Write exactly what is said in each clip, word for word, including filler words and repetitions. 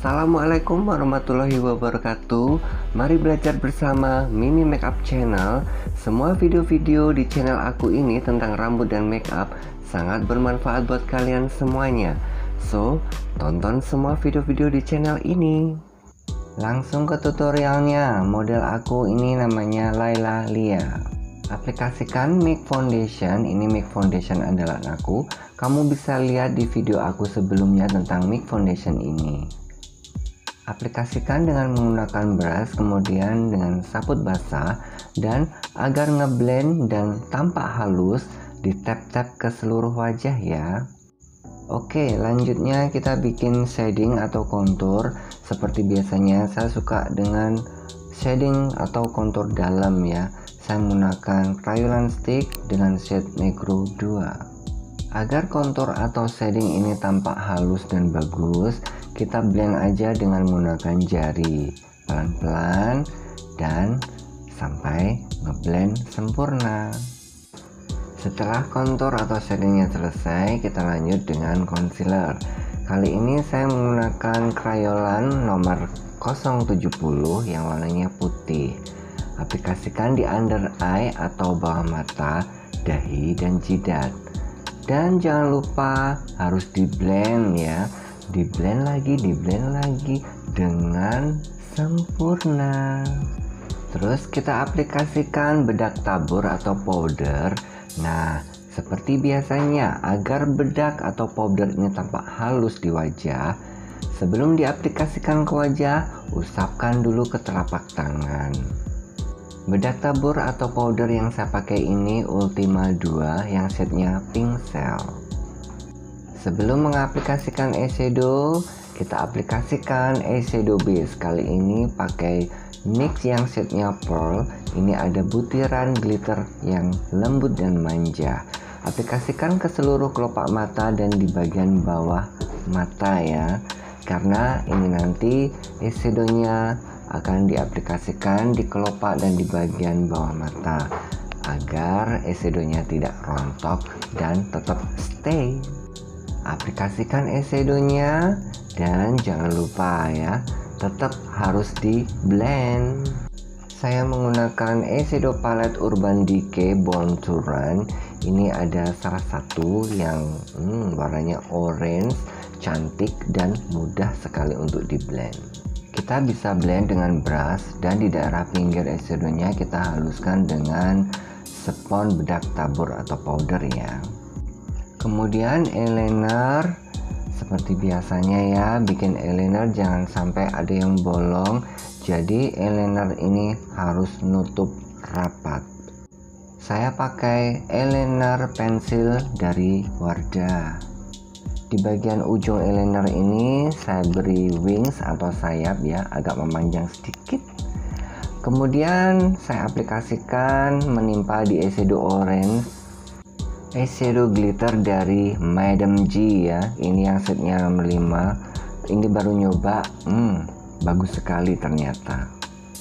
Assalamualaikum warahmatullahi wabarakatuh. Mari belajar bersama Mimi Makeup Channel. Semua video-video di channel aku ini tentang rambut dan makeup sangat bermanfaat buat kalian semuanya. So, tonton semua video-video di channel ini. Langsung ke tutorialnya. Model aku ini namanya Laila Lia. Aplikasikan Make Foundation. Ini Make Foundation andalan aku. Kamu bisa lihat di video aku sebelumnya tentang Make Foundation ini. Aplikasikan dengan menggunakan brush, kemudian dengan sabut basah, dan agar ngeblend dan tampak halus, di tap-tap ke seluruh wajah ya. Oke, lanjutnya kita bikin shading atau kontur. Seperti biasanya saya suka dengan shading atau kontur dalam ya. Saya menggunakan crayon stick dengan shade negro dua. Agar kontur atau shading ini tampak halus dan bagus, kita blend aja dengan menggunakan jari, pelan-pelan dan sampai ngeblend sempurna. Setelah kontur atau shadingnya selesai, kita lanjut dengan concealer. Kali ini saya menggunakan crayon nomor nol tujuh nol yang warnanya putih. Aplikasikan di under eye atau bawah mata, dahi dan jidat. Dan jangan lupa harus di blend ya, di blend lagi, di blend lagi dengan sempurna. Terus kita aplikasikan bedak tabur atau powder. Nah, seperti biasanya, agar bedak atau powder ini tampak halus di wajah, sebelum diaplikasikan ke wajah, usapkan dulu ke telapak tangan. Bedak tabur atau powder yang saya pakai ini Ultima dua yang shade-nya Pink Cell. Sebelum mengaplikasikan eyeshadow, kita aplikasikan eyeshadow base. Kali ini pakai NYX yang shade-nya Pearl. Ini ada butiran glitter yang lembut dan manja. Aplikasikan ke seluruh kelopak mata dan di bagian bawah mata ya. Karena ini nanti eyeshadow-nya akan diaplikasikan di kelopak dan di bagian bawah mata agar eyeshadow-nya tidak rontok dan tetap stay. Aplikasikan eyeshadow-nya dan jangan lupa ya, tetap harus di blend. Saya menggunakan eyeshadow palette Urban Decay Born to Run. Ini ada salah satu yang hmm, warnanya orange, cantik dan mudah sekali untuk di blend. Kita bisa blend dengan brush dan di daerah pinggir eyeshadow-nya kita haluskan dengan spons bedak tabur atau powder ya. Kemudian eyeliner, seperti biasanya ya, bikin eyeliner jangan sampai ada yang bolong. Jadi eyeliner ini harus nutup rapat. Saya pakai eyeliner pensil dari Wardah. Di bagian ujung eyeliner ini saya beri wings atau sayap ya, agak memanjang sedikit. Kemudian saya aplikasikan menimpa di eyeshadow orange, eyeshadow glitter dari Madam G ya. Ini yang setnya nomor lima. Ini baru nyoba, hmm, bagus sekali ternyata.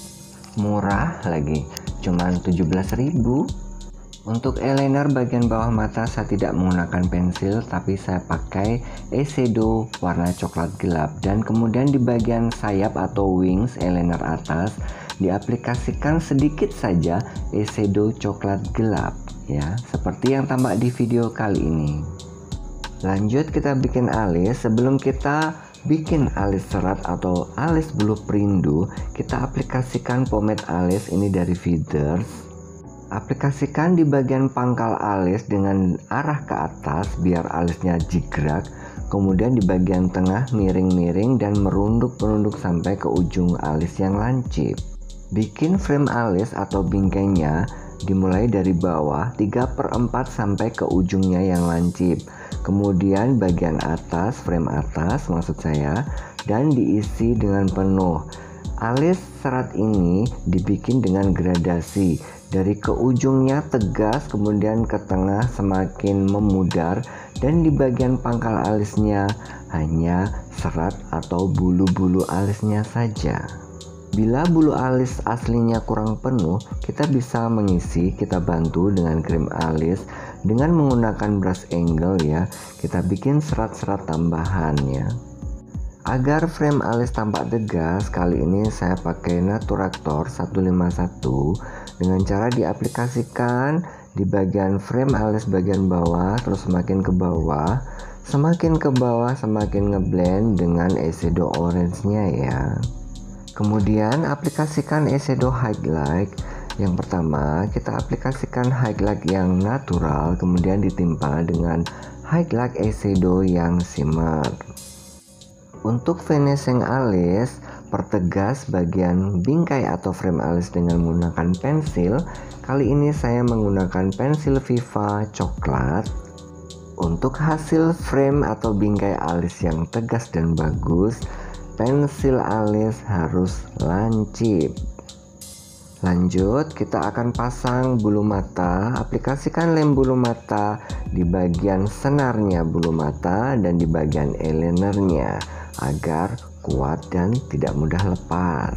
Murah lagi, cuman tujuh belas ribu. Untuk eyeliner bagian bawah mata saya tidak menggunakan pensil, tapi saya pakai eyeshadow warna coklat gelap. Dan kemudian di bagian sayap atau wings eyeliner atas diaplikasikan sedikit saja eyeshadow coklat gelap ya, seperti yang tampak di video kali ini. Lanjut kita bikin alis. Sebelum kita bikin alis serat atau alis bulu perindu, kita aplikasikan pomade alis ini dari Feathers. Aplikasikan di bagian pangkal alis dengan arah ke atas biar alisnya jigrak. Kemudian di bagian tengah miring-miring dan merunduk-merunduk sampai ke ujung alis yang lancip. Bikin frame alis atau bingkainya dimulai dari bawah tiga per empat sampai ke ujungnya yang lancip. Kemudian bagian atas, frame atas maksud saya, dan diisi dengan penuh. Alis serat ini dibikin dengan gradasi. Dari ke ujungnya tegas, kemudian ke tengah semakin memudar, dan di bagian pangkal alisnya hanya serat atau bulu-bulu alisnya saja. Bila bulu alis aslinya kurang penuh, kita bisa mengisi, kita bantu dengan krim alis dengan menggunakan brush angle ya. Kita bikin serat-serat tambahan ya. Agar frame alis tampak tegas, kali ini saya pakai Naturactor seratus lima puluh satu dengan cara diaplikasikan di bagian frame alis bagian bawah, terus semakin ke bawah, semakin ke bawah, semakin ngeblend dengan eyeshadow orange-nya ya. Kemudian aplikasikan eyeshadow highlight. Yang pertama kita aplikasikan highlight yang natural, kemudian ditimpa dengan highlight eyeshadow yang shimmer. Untuk finishing alis, pertegas bagian bingkai atau frame alis dengan menggunakan pensil. Kali ini saya menggunakan pensil Viva coklat. Untuk hasil frame atau bingkai alis yang tegas dan bagus, pensil alis harus lancip. Lanjut, kita akan pasang bulu mata. Aplikasikan lem bulu mata di bagian senarnya bulu mata dan di bagian eyelinernya agar kuat dan tidak mudah lepas.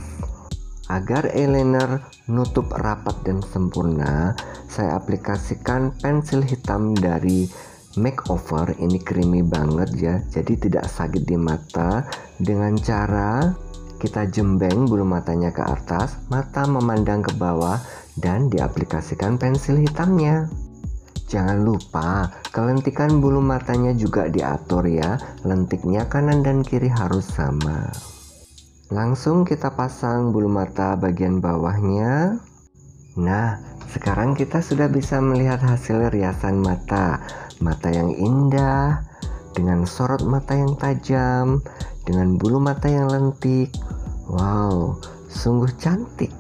Agar eyeliner nutup rapat dan sempurna, saya aplikasikan pensil hitam dari Makeover. Ini creamy banget ya, jadi tidak sakit di mata. Dengan cara kita jembeng bulu matanya ke atas, mata memandang ke bawah, dan diaplikasikan pensil hitamnya. Jangan lupa kelentikan bulu matanya juga diatur ya, lentiknya kanan dan kiri harus sama. Langsung kita pasang bulu mata bagian bawahnya. Nah, sekarang kita sudah bisa melihat hasil riasan mata. Mata yang indah, dengan sorot mata yang tajam, dengan bulu mata yang lentik. Wow, sungguh cantik.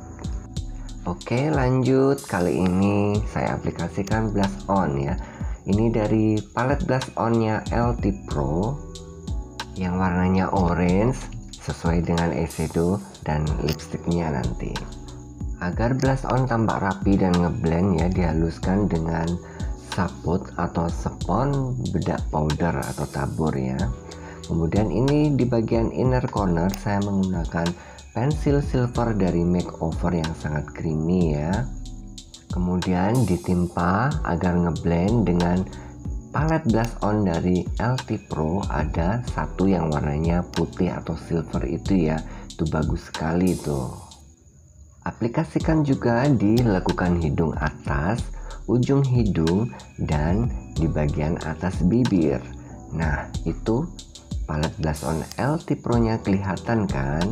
Oke, lanjut. Kali ini saya aplikasikan blush on ya. Ini dari palet blush onnya L T Pro yang warnanya orange sesuai dengan eyeshadow dan lipstiknya nanti. Agar blush on tampak rapi dan ngeblend ya, dihaluskan dengan saput atau spons bedak powder atau tabur ya. Kemudian ini di bagian inner corner saya menggunakan pensil silver dari Makeover yang sangat creamy ya. Kemudian ditimpa agar ngeblend dengan palet blush on dari L T Pro. Ada satu yang warnanya putih atau silver itu ya, itu bagus sekali tuh. Aplikasikan juga di lekukan hidung atas, ujung hidung, dan di bagian atas bibir. Nah, itu palet blush on L T Pro nya kelihatan kan?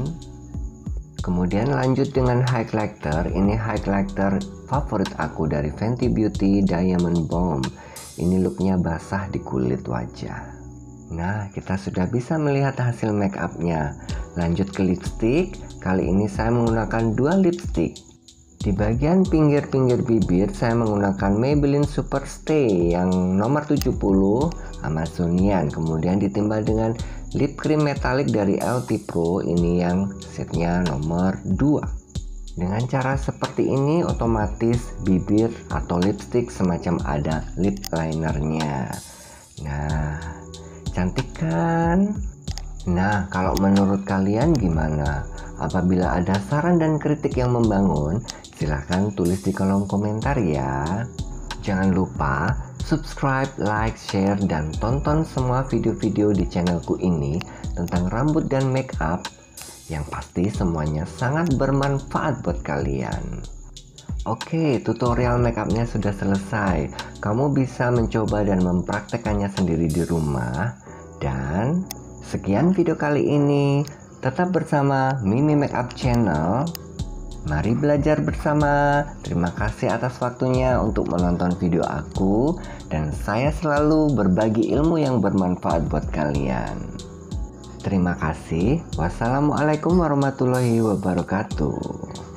Kemudian lanjut dengan highlighter. Ini highlighter favorit aku dari Fenty Beauty Diamond Bomb. Ini looknya basah di kulit wajah. Nah, kita sudah bisa melihat hasil make upnya. Lanjut ke lipstick. Kali ini saya menggunakan dua lipstick. Di bagian pinggir-pinggir bibir saya menggunakan Maybelline Superstay yang nomor tujuh puluh Amazonian. Kemudian ditimbal dengan lip cream metalik dari L T Pro, ini yang setnya nomor dua. Dengan cara seperti ini otomatis bibir atau lipstick semacam ada lip linernya. Nah, cantik kan? Nah, kalau menurut kalian gimana? Apabila ada saran dan kritik yang membangun, silahkan tulis di kolom komentar ya. Jangan lupa subscribe, like, share, dan tonton semua video-video di channelku ini tentang rambut dan make up. Yang pasti semuanya sangat bermanfaat buat kalian. Oke, tutorial make upnya sudah selesai. Kamu bisa mencoba dan mempraktekannya sendiri di rumah. Dan sekian video kali ini. Tetap bersama Mimi Makeup Channel. Mari belajar bersama. Terima kasih atas waktunya untuk menonton video aku. Dan saya selalu berbagi ilmu yang bermanfaat buat kalian. Terima kasih. Wassalamualaikum warahmatullahi wabarakatuh.